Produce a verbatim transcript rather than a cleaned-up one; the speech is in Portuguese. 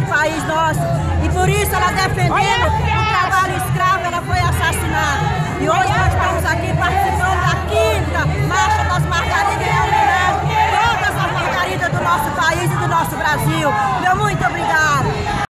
país nosso. E por isso ela defendendo o trabalho escravo, ela foi assassinada. E hoje nós estamos aqui participando da